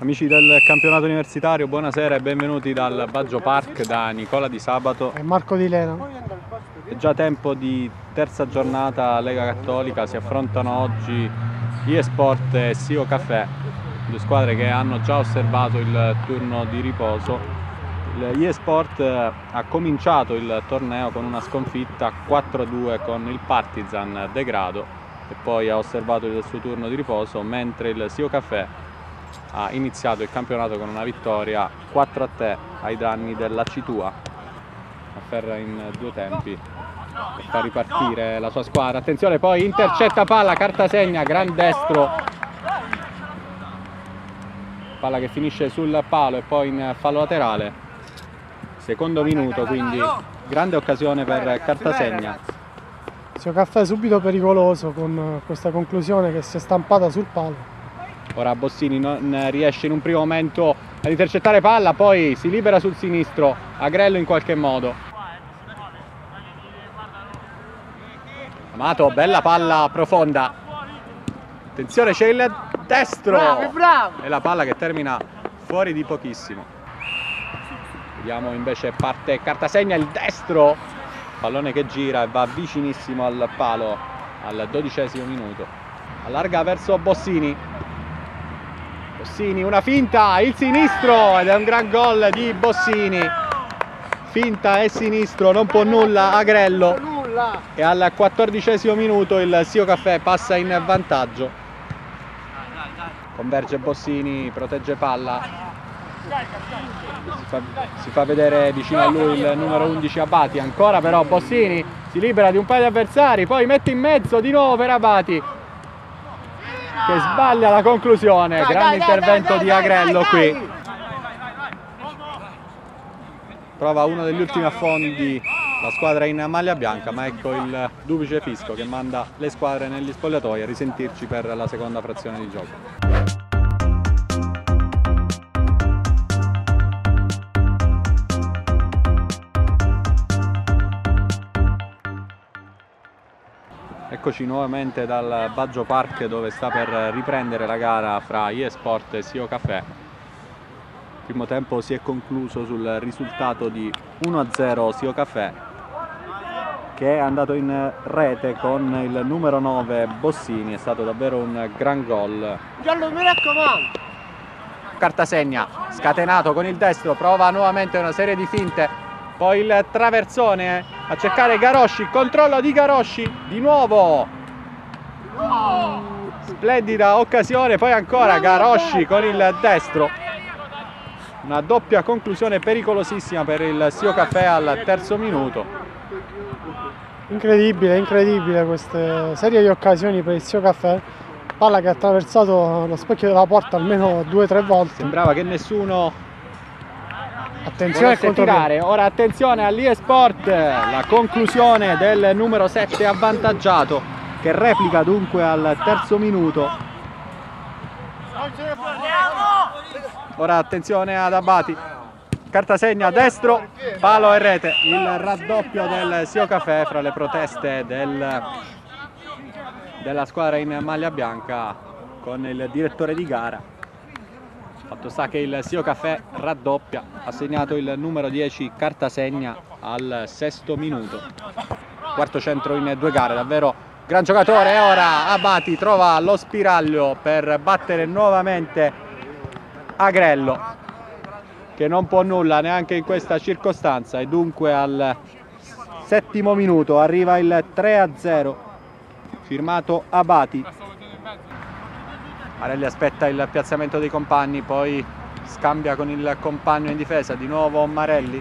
Amici del campionato universitario, buonasera e benvenuti dal Baggio Park da Nicola Di Sabato e Marco Di Lena. È già tempo di terza giornata Lega Cattolica, si affrontano oggi eSport e Sio Caffè, due squadre che hanno già osservato il turno di riposo. eSport ha cominciato il torneo con una sconfitta 4-2 con il Partizan Degrado e poi ha osservato il suo turno di riposo, mentre il Sio Caffè ha iniziato il campionato con una vittoria 4-3 ai danni della Citua. Afferra in due tempi per far ripartire la sua squadra. Attenzione, poi intercetta palla, carta segna, gran destro. Palla che finisce sul palo e poi in fallo laterale. Secondo minuto, quindi grande occasione per carta segna. Sio Caffè subito pericoloso con questa conclusione che si è stampata sul palo. Ora Bossini non riesce in un primo momento ad intercettare palla, poi si libera sul sinistro, Agrello in qualche modo. Amato, bella palla profonda. Attenzione, c'è il destro. Bravo. E la palla che termina fuori di pochissimo. Vediamo invece parte Cartasegna, il destro. Pallone che gira e va vicinissimo al palo al 12° minuto. Allarga verso Bossini. Bossini, una finta, il sinistro ed è un gran gol di Bossini. Finta e sinistro, non può nulla Agrello. E al 14° minuto il Sio Caffè passa in vantaggio. Converge Bossini, protegge palla. Si fa vedere vicino a lui il numero 11 Abati. Ancora però Bossini si libera di un paio di avversari, poi mette in mezzo di nuovo per Abati, che sbaglia la conclusione. Grande intervento di Agrello qui. Trova uno degli ultimi affondi la squadra in maglia bianca, ma ecco il duplice fischio che manda le squadre negli spogliatoi a risentirci per la seconda frazione di gioco. Eccoci nuovamente dal Baggio Park, dove sta per riprendere la gara fra eSport e Sio Caffè. Il primo tempo si è concluso sul risultato di 1-0 Sio Caffè, che è andato in rete con il numero 9 Bossini. È stato davvero un gran gol. Giallo, mi raccomando. Cartasegna scatenato con il destro, prova nuovamente una serie di finte, poi il traversone a cercare Garosci, controllo di Garosci di nuovo. Splendida occasione, poi ancora Garosci con il destro. Una doppia conclusione pericolosissima per il Sio Caffè al 3° minuto. Incredibile queste serie di occasioni per il Sio Caffè. Palla che ha attraversato lo specchio della porta almeno 2 o 3 volte. Sembrava che nessuno attenzione al tirare. Ora attenzione all'eSport, la conclusione del numero 7 avvantaggiato, che replica dunque al 3° minuto. Ora attenzione ad Abati, Cartasegna destro, palo e rete. Il raddoppio del Sio Caffè fra le proteste della squadra in maglia bianca con il direttore di gara. Fatto sta che il Sio Caffè raddoppia, ha segnato il numero 10 Cartasegna al 6° minuto. Quarto centro in 2 gare, davvero gran giocatore. E ora Abati trova lo spiraglio per battere nuovamente Agrello, che non può nulla neanche in questa circostanza, e dunque al 7° minuto arriva il 3-0 firmato Abati. Marelli aspetta il piazzamento dei compagni, poi scambia con il compagno in difesa, di nuovo Marelli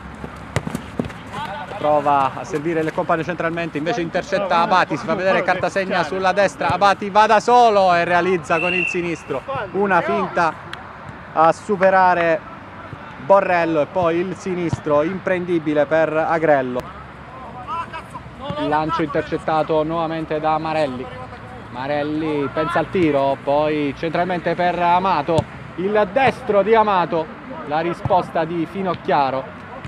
prova a servire il compagno centralmente, invece intercetta Abati, si fa vedere Cartasegna sulla destra, Abati va da solo e realizza con il sinistro una finta a superare Borrello, e poi il sinistro imprendibile per Agrello. Il lancio intercettato nuovamente da Marelli. Marelli pensa al tiro, poi centralmente per Amato, il destro di Amato, la risposta di Finocchiaro.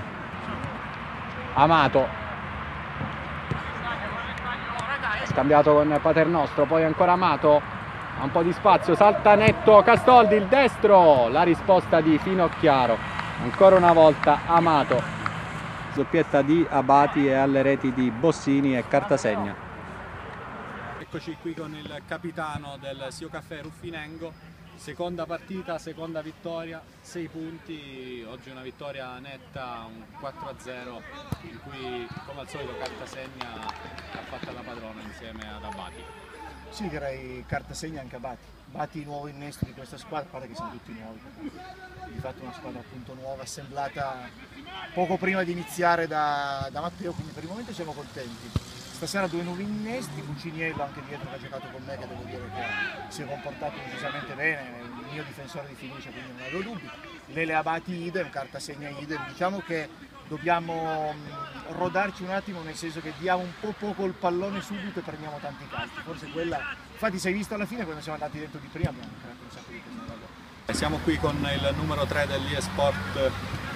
Amato scambiato con Paternostro, poi ancora Amato, ha un po' di spazio, salta netto Castoldi, il destro, la risposta di Finocchiaro, ancora una volta Amato, doppietta di Abati e alle reti di Bossini e Cartasegna. Eccoci qui con il capitano del Sio Caffè Ruffinengo, seconda partita, seconda vittoria, 6 punti, oggi una vittoria netta, un 4-0 in cui come al solito Cartasegna ha fatto la padrona insieme ad Abati. Sì, direi Cartasegna anche Abati. Abati nuovo innesto di questa squadra, pare che siamo tutti nuovi. Di fatto una squadra appunto nuova, assemblata poco prima di iniziare da Matteo, quindi per il momento siamo contenti. Stasera 2 nuovi innesti, Cuciniello anche dietro che ha giocato con me, che devo dire che si è comportato decisamente bene, è il mio difensore di fiducia, quindi non avevo dubbi. Lele Abati idem, Cartasegna idem, diciamo che dobbiamo rodarci un attimo, nel senso che diamo un po' poco il pallone subito e prendiamo tanti calci, forse quella, infatti sei visto alla fine quando siamo andati dentro di prima abbiamo creato un sacco di cose. Siamo qui con il numero 3 dell'eSport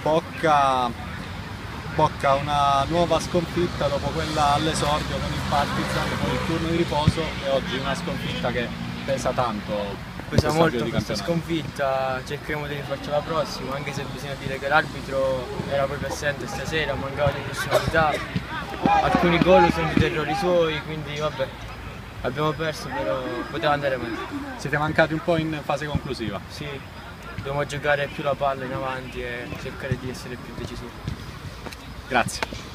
Bocca, una nuova sconfitta dopo quella all'esordio con il Partizan, poi il turno di riposo e oggi una sconfitta che pesa tanto. Pesa molto questa sconfitta, cercheremo di rifarci la prossima, anche se bisogna dire che l'arbitro era proprio assente stasera, mancava di personalità, alcuni gol sono degli errori suoi, quindi vabbè, abbiamo perso, però poteva andare meglio. Siete mancati un po' in fase conclusiva? Sì, dobbiamo giocare più la palla in avanti e cercare di essere più decisivi. Grazie.